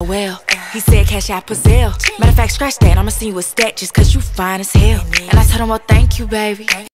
well. He said cash out Pazelle. Matter of fact, scratch that, I'ma send you a stat just cause you fine as hell. And I told him, well, thank you, baby.